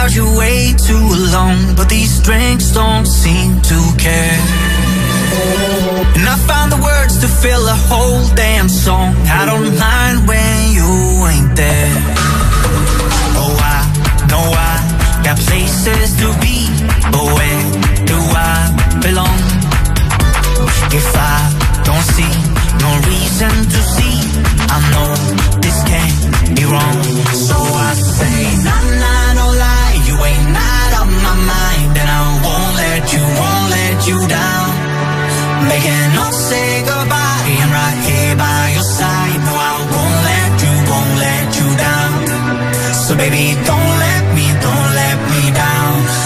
charge you way too long, but these drinks don't seem to care. And I found the words to fill a whole damn song. I don't mind when you ain't there. Oh, I know I got places to be, but where do I belong? If I don't see no reason to see, I know this can't be wrong. So I say, nah, nah, no lie, you ain't not on my mind, and I won't let you down. Making us say goodbye, I'm right here by your side. No, I won't let you down. So baby, don't let me down.